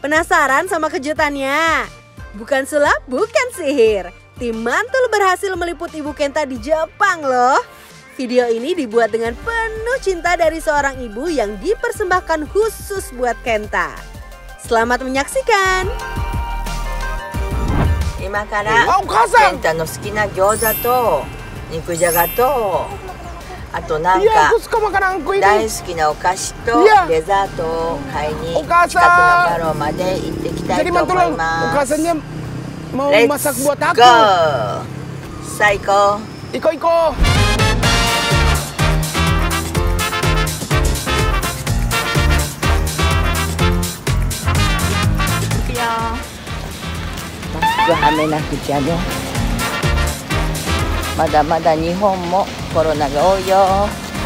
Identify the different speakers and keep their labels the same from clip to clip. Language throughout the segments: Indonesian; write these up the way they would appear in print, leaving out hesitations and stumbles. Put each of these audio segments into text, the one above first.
Speaker 1: Penasaran sama kejutannya? Bukan sulap, bukan sihir. Tim Mantul berhasil meliput Ibu Kenta di Jepang loh. Video ini dibuat dengan penuh cinta dari seorang ibu yang dipersembahkan khusus buat Kenta. Selamat menyaksikan.
Speaker 2: 今からケンタの好きな餃子と肉じゃがとあとなんか大好きなお菓子とデザートを買いに近くのバローまで行ってきたいと思います。レッツゴー！最高！行こう行こう！マスクはめなくちゃね。まだまだ日本もコロナが多いよ。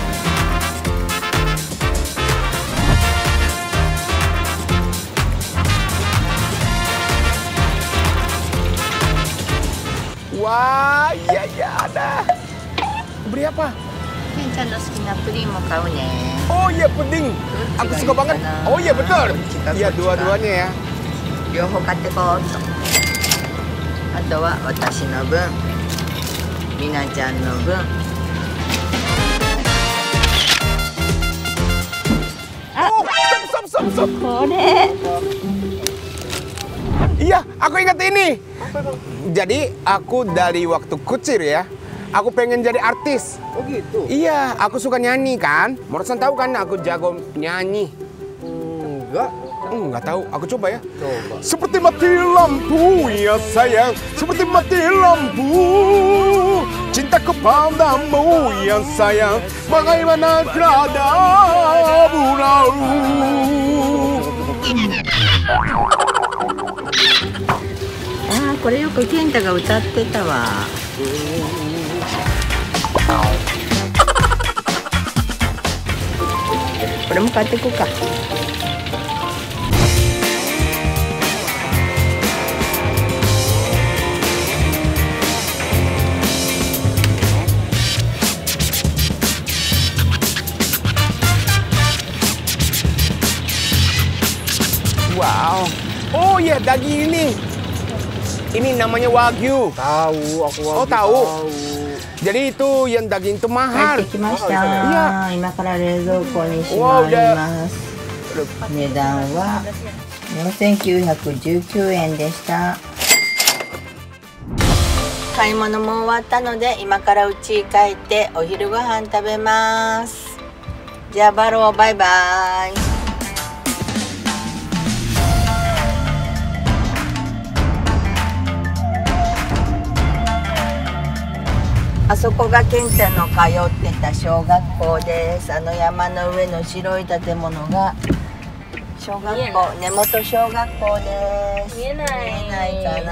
Speaker 3: Wah, iya ada. Beli apa?
Speaker 2: Kentaの好きなプリンも買うね。
Speaker 3: Oh iya puding. Aku suka banget. Oh iya betul. Iya dua-duanya ya.
Speaker 2: 両方買ってこうと。あとは私の分、みなちゃんの分。
Speaker 3: Stop.
Speaker 2: これ。
Speaker 3: Iya, aku ingat ini. Jadi aku dari waktu kecil ya, aku pengen jadi artis.
Speaker 4: Oh gitu?
Speaker 3: Iya, aku suka nyanyi kan. Morosan tahu kan aku jago nyanyi.
Speaker 4: Enggak.
Speaker 3: Nggak tahu, aku coba ya.
Speaker 4: Coba.
Speaker 3: Seperti mati lampu ya sayang, seperti mati lampu. Cinta kepadamu ya sayang, bagaimana tiada berlalu.
Speaker 2: Ah, これよくケンタが歌ってたわ。これも買ってこうか。
Speaker 3: Wow. Oh iya, daging ini. Ini namanya Wagyu.
Speaker 4: Tahu, aku Wagyu.
Speaker 3: Oh tahu. Jadi itu yang daging itu
Speaker 2: 帰
Speaker 3: mahal.
Speaker 2: ってきました。
Speaker 3: い
Speaker 2: 今から冷蔵庫にしまいます。値段は4919円でした。買い物も終わったので今から家に帰ってお昼ご飯食べます。じゃあバローバイバイ。あそこがケンタの通ってた小学校です。あの山の上の白い建物が小学校、根本小学校です。見えないかな。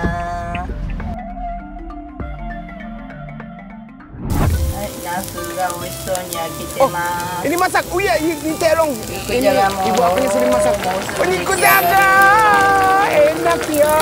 Speaker 2: はい、ナスが美味しそうに焼けてます。
Speaker 3: Ini masak. Oh iya, ini terong. Ini
Speaker 2: jaga mau.
Speaker 3: ibu aku yang sering masak. Oh, niku jaga. Enak ya.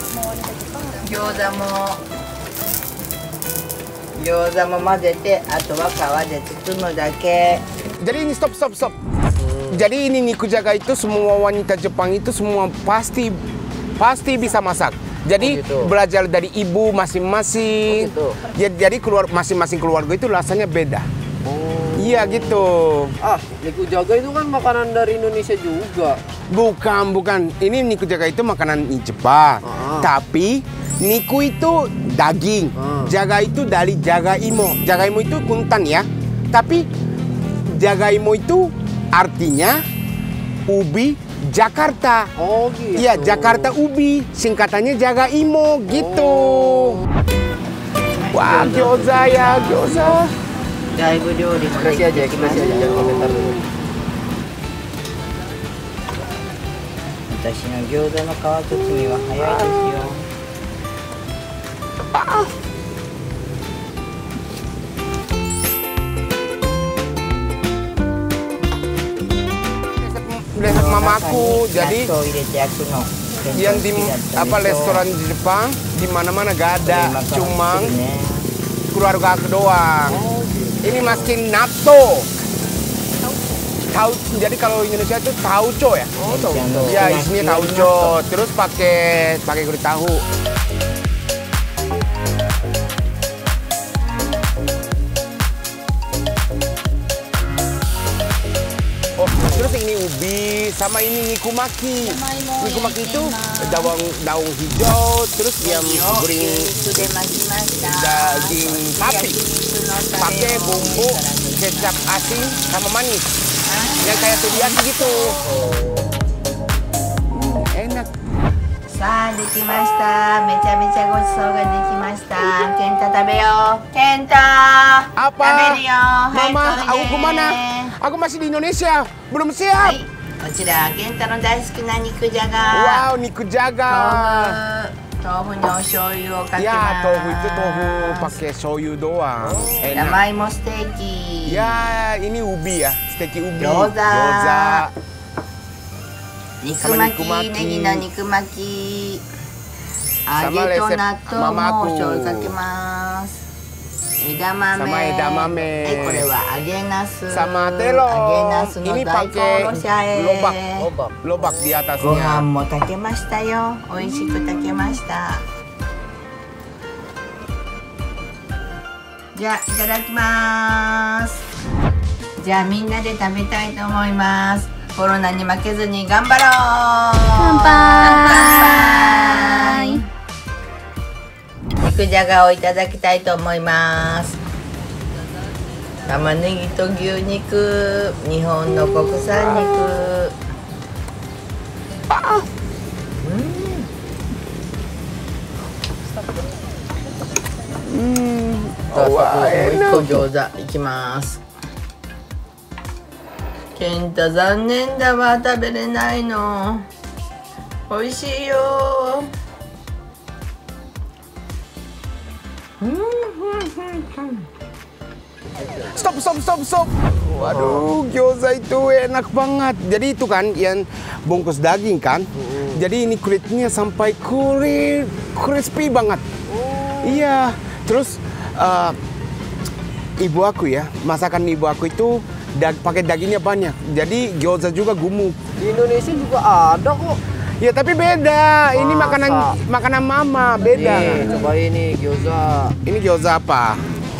Speaker 2: 餃子も混ぜて、あとは皮で包むだけ。
Speaker 3: Jadi ini stop. Jadi ini nikujaga itu semua wanita Jepang itu semua pasti bisa masak. Jadi belajar dari ibu masing-masing. Jadi masing-masing keluarga itu rasanya beda. Iya gitu.
Speaker 4: Ah, nikujaga itu kan makanan dari Indonesia juga.
Speaker 3: Bukan. Ini nikujaga itu makanan Jepang. Tapi niku itu daging, jaga itu dari jagaimo. Jagaimo itu kuntan ya. Tapi jagaimo itu artinya ubi Jakarta.
Speaker 4: Oh gitu.
Speaker 3: Iya, Jakarta ubi, singkatannya jagaimo gitu. Wah, gyoza ya, gyoza.
Speaker 2: だいぶ料理もでき
Speaker 4: Kasih aja,
Speaker 2: てきまし
Speaker 4: kasih
Speaker 2: た
Speaker 4: aja
Speaker 2: よ。
Speaker 4: komentar dulu.
Speaker 2: 私の餃子の皮包みは早いですよ。
Speaker 3: Resep mamaku. Jadi
Speaker 2: 納豆入れて焼くの。
Speaker 3: yang di restoran di Jepang di mana-mana gak ada, cuma keluarga aku doang. Ini masukin natto. Jadi kalau Indonesia itu tauco ya.
Speaker 4: Oh, tauco.
Speaker 3: Ya, isinya tauco. Terus pakai kulit tahu. Oh, terus ini ubi sama ini nikumaki. Nikumaki itu daun hijau, terus yang goreng daging sapi. Pakai bumbu kecap asin sama manis. Yang kayak teriyaki gitu. Enak.
Speaker 2: さあできました。めちゃめちゃごちそうができました。ケンタ食べよう。ケンタ。
Speaker 3: Apa?
Speaker 2: 食べるよ。はい、
Speaker 3: Mama,
Speaker 2: こ
Speaker 3: aku
Speaker 2: れで
Speaker 3: kemana? Aku masih di Indonesia, belum siap.
Speaker 2: はい、こちらケンタの大好きな肉じゃが。
Speaker 3: Wow, nikujaga.
Speaker 2: 豆腐にお醤油をかけます。
Speaker 3: Ya, tofu itu tofu pakai shoyu doang.
Speaker 2: 山
Speaker 3: Enak.
Speaker 2: 芋ステーキ。
Speaker 3: Ya, ini ubi ya, steak ubi.
Speaker 2: Gyoza. 肉巻き、
Speaker 3: 肉巻き
Speaker 2: ネギの肉巻き。揚
Speaker 3: Sama
Speaker 2: げと
Speaker 3: resep
Speaker 2: 納豆
Speaker 3: mamaku.
Speaker 2: もお醤油かけます。枝豆。
Speaker 3: Sama edamame.
Speaker 2: はい、これは揚げナス。
Speaker 3: Sama
Speaker 2: 揚
Speaker 3: telur.
Speaker 2: げナスの
Speaker 3: Ini
Speaker 2: 大根
Speaker 3: pakai
Speaker 2: おろしあえ。
Speaker 3: lobak di
Speaker 2: ご飯
Speaker 3: atasnya.
Speaker 2: も炊けましたよ。美味しく炊けました。じゃあいただきます。じゃあみんなで食べたいと思います。コロナに負けずに頑張ろう。乾杯。肉じゃがをいただきたいと思います。玉ねぎと牛肉、日本の国産肉。
Speaker 3: Wah, enak.
Speaker 2: もう一個餃子いきます。ケンタ残念だわ、食べれないの。美味しいよ。
Speaker 3: Stop. Waduh, gyoza itu enak banget. Jadi itu kan yang bungkus daging kan. Jadi ini kulitnya sampai crispy banget. Iya. Terus ibu aku ya, masakan ibu aku itu pakai dagingnya banyak. Jadi gyoza juga gemuk.
Speaker 4: Di Indonesia juga ada kok.
Speaker 3: Ya tapi beda. Ini
Speaker 4: Masa?
Speaker 3: makanan mama beda.
Speaker 4: Nih, coba ini gyoza.
Speaker 3: Ini gyoza apa?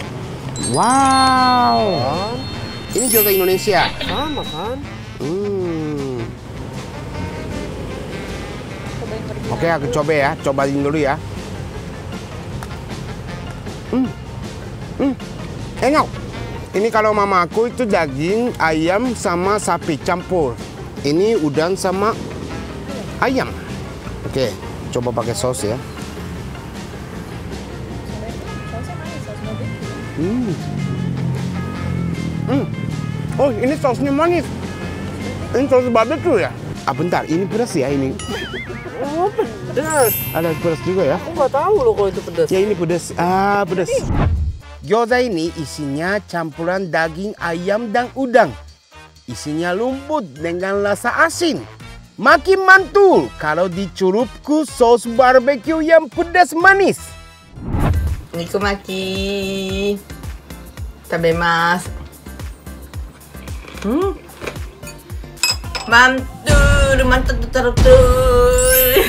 Speaker 3: Wow.
Speaker 4: Kan?
Speaker 3: Ini gyoza Indonesia.
Speaker 4: Sama kan?
Speaker 3: Oke, aku coba ya. Cobain dulu ya. Enak. Ini kalau mamaku itu daging ayam sama sapi campur. Ini udang sama ayam. Oke, coba pakai saus ya. Oh, ini sausnya manis. Ini saus barbecue ya? Ah, bentar, ini pedas ya ini.
Speaker 4: Oh, pedas.
Speaker 3: Ada pedas juga ya?
Speaker 4: Aku nggak tahu loh kalau itu pedas.
Speaker 3: Ya ini pedas. Ah, pedas. Gyoza ini isinya campuran daging ayam dan udang. Isinya lembut dengan rasa asin. Makin mantul kalau dicurupku saus barbecue yang pedas manis.
Speaker 2: 肉巻き食べます。mantul